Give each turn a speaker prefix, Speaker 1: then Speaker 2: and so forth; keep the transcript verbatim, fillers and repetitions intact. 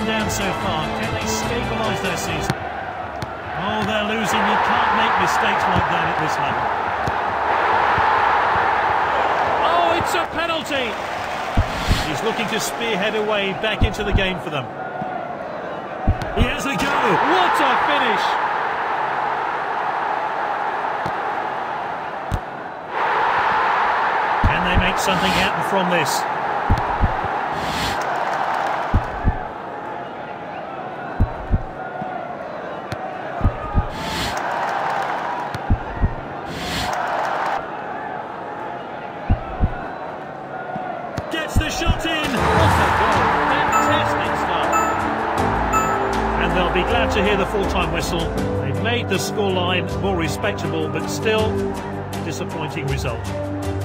Speaker 1: down so far. Can they stabilise their season? Oh, they're losing. You can't make mistakes like that at this level. Oh, it's a penalty. He's looking to spearhead a way back into the game for them. He has a go. What a finish. Can they make something happen from this? Gets the shot in. What a goal. Fantastic start. And they'll be glad to hear the full-time whistle. They've made the scoreline more respectable, but still a disappointing result.